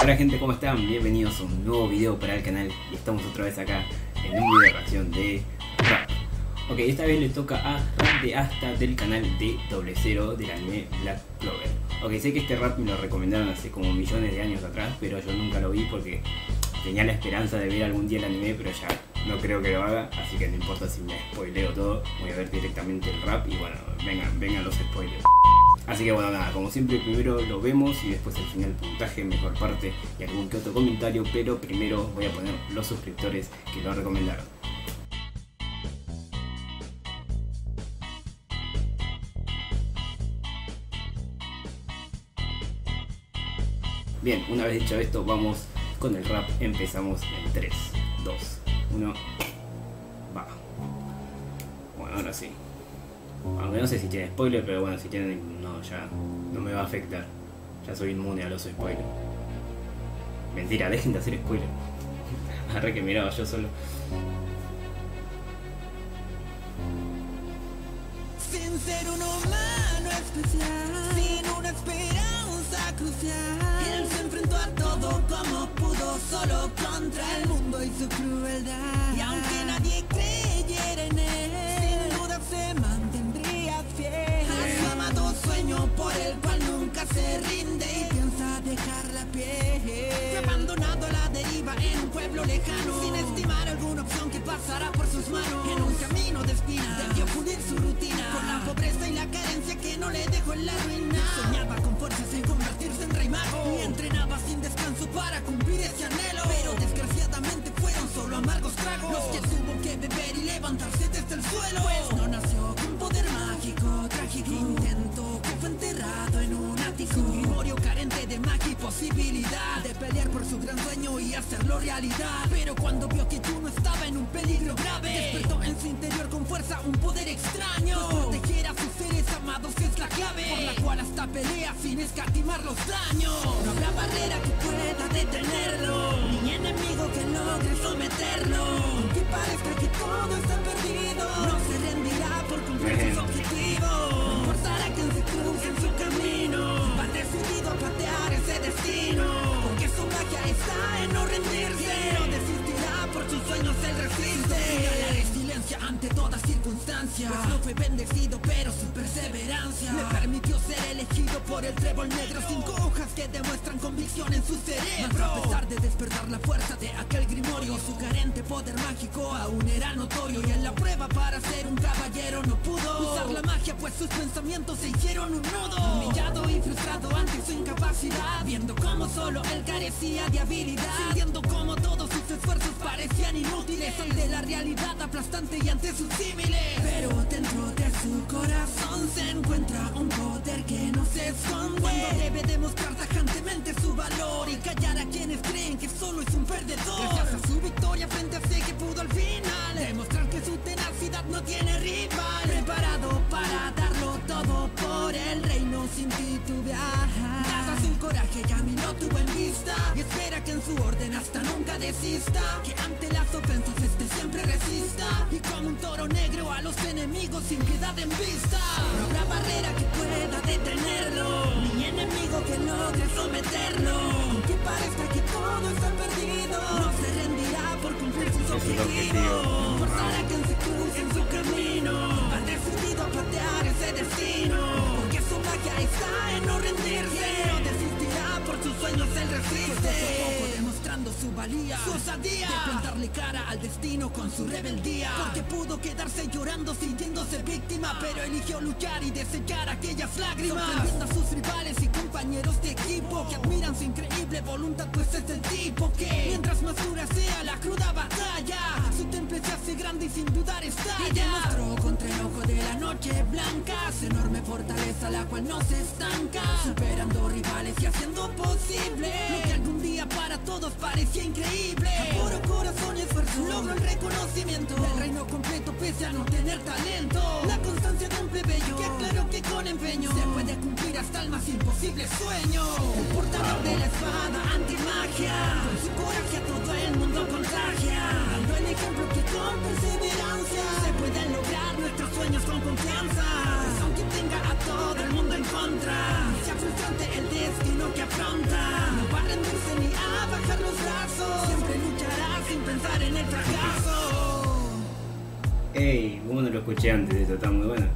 Hola gente, ¿cómo están? Bienvenidos a un nuevo video para el canal y estamos otra vez acá en un video de reacción de Rap. Ok, esta vez le toca a Rap de Asta del canal de Doble Cero del anime Black Clover. Ok, sé que este rap me lo recomendaron hace como millones de años atrás, pero yo nunca lo vi porque tenía la esperanza de ver algún día el anime, pero ya no creo que lo haga, así que no importa si me spoileo todo, voy a ver directamente el rap y bueno, vengan los spoilers. Así que bueno, nada, como siempre primero lo vemos y después al final puntaje, mejor parte y algún que otro comentario, pero primero voy a poner los suscriptores que lo recomendaron. Bien, una vez dicho esto, vamos con el rap, empezamos en 3, 2, 1, va. Bueno, ahora sí. Aunque no sé si tiene spoiler, pero bueno, si tienen, no, ya no me va a afectar. Ya soy inmune a los spoilers. Mentira, dejen de hacer spoiler. Arre que miraba yo solo. Sin ser un humano especial, sin una esperanza crucial, él se enfrentó a todo como pudo, solo contra el mundo y su crueldad. Y aunque nadie creyera en él, sin duda se mantendría fiel a su amado sueño por el cual nunca se rinde y piensa dejar la piel. Fue abandonado a la deriva en un pueblo lejano, sin estimar alguna opción que pasara por sus manos. En un camino de espinas debió pulir su rutina, con la pobreza y la carencia que no le dejó en la ruina. Soñaba con fuerzas en convertirse en rey mago y entrenaba sin descanso para cumplir ese anhelo, pero desgraciadamente fueron solo amargos tragos los que tuvo que beber y levantarse desde el suelo. Pues no nació con poder mágico, trágico intento que fue enterrado en un ático, un grimorio carente de magia y posibilidad de pelear por su gran sueño y hacerlo realidad. Pero cuando vio que Juno estaba en un peligro grave, despertó en su interior con fuerza un poder extraño, pues proteger a sus seres amados es la clave por la cual hasta pelea sin escatimar los daños. No habrá barrera que pueda detenerlo, ni enemigo que logre someterlo. Aunque parezca que todo está perdido, no se rendirá por cumplir sus objetivos. No importará quien se cruce en su camino, va decidido a patear ese destino, porque su magia está en no rendirse. No desistirá por sus sueños, él resiste. La resiliencia ante toda circunstancia, pues no fue bendecido pero su perseverancia le permitió ser elegido por el trébol negro. 5 hojas que demuestran convicción en su cerebro. A pesar de despertar la fuerza de aquel grimorio, su carente poder mágico aún era notorio, y en la prueba para ser un caballero no pudo usar la magia, pues sus pensamientos se hicieron un nudo. Humillado y frustrado ante su incapacidad, viendo cómo solo él carecía de habilidad, sintiendo como todos sus esfuerzos parecían inútiles ante la realidad aplastante y ante sus símiles. Pero dentro de su corazón se encuentra un poder que no se esconde, cuando debe demostrar tajantemente su valor y callar a quienes creen que solo es un perdedor. Gracias a su victoria frente a ese que pudo al final demostrar que su tenacidad no tiene rival, preparado para darlo todo por el reino sin titubear. Dada su coraje ya mí lo tuvo en vista y espera que en su orden hasta nunca desista, que ante las ofensas este siempre resista, y como un toro negro a los enemigos sin piedad en vista. No habrá barrera que pueda detenerlo, ni enemigo que logre someterlo. Aunque parezca que todo está perdido, no se rendirá por cumplir sus objetivos. No importará quien se cruce en su camino, ha decidido a patear ese destino, porque su magia está en no rendirse. No desistirá por sus sueños, él resiste, demostrando su valía, su osadía de plantarle cara al destino con su rebeldía, porque pudo quedarse llorando sintiéndose víctima, pero eligió luchar y desechar aquellas lágrimas, sorprendiendo a sus rivales y compañeros de equipo que admiran su increíble voluntad, pues es el tipo que mientras más dura sea la cruda batalla, su temple se hace grande y sin dudar estalla. Y demostró contra el ojo de la noche blanca su enorme fortaleza, la cual no se estanca, superando rivales y haciendo posible lo que algún día para todos parecía increíble. A puro corazón y esfuerzo logró el reconocimiento del reino completo pese a no tener talento. La constancia de un plebeyo que aclaró que con empeño se puede cumplir hasta el más imposible sueño. El portador de la espada antimagia, con su coraje a todo el mundo contagia, dando el ejemplo que con perseverancia se pueden lograr nuestros sueños con confianza. Pues aunque tenga a todo el mundo en contra, sea frustrante el destino que afronta, no va a rendirse ni a Ey, ¿cómo no lo escuché antes? Esto está muy bueno.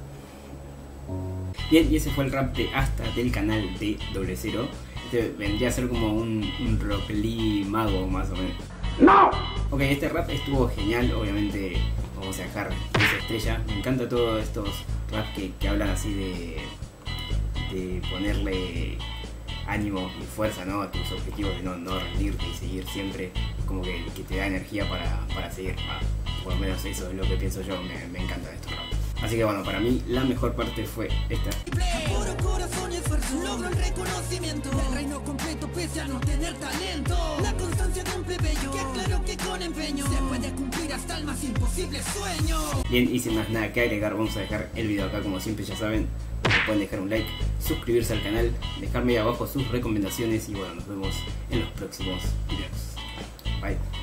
Bien, y ese fue el rap de Asta del canal de Doble Cero. Este vendría a ser como un Rock Lee mago, más o menos. ¡No! Ok, este rap estuvo genial, obviamente vamos a dejar esa estrella. Me encanta todos estos raps que hablan así de ponerle ánimo y fuerza, ¿no?, a tus objetivos, de no rendirte y seguir siempre. Como que te da energía para seguir. Por lo menos eso es lo que pienso yo, me encanta estos raps. Así que bueno, para mí la mejor parte fue esta. Puro corazón y esfuerzo, logro el reconocimiento del reino completo pese a no tener talento. La constancia de un plebeyo, que aclaro que con empeño se puede cumplir hasta el más imposible sueño. Bien, y sin más nada que agregar, vamos a dejar el video acá como siempre, ya saben. Pueden dejar un like, suscribirse al canal, dejarme ahí abajo sus recomendaciones y bueno, nos vemos en los próximos videos. Bye.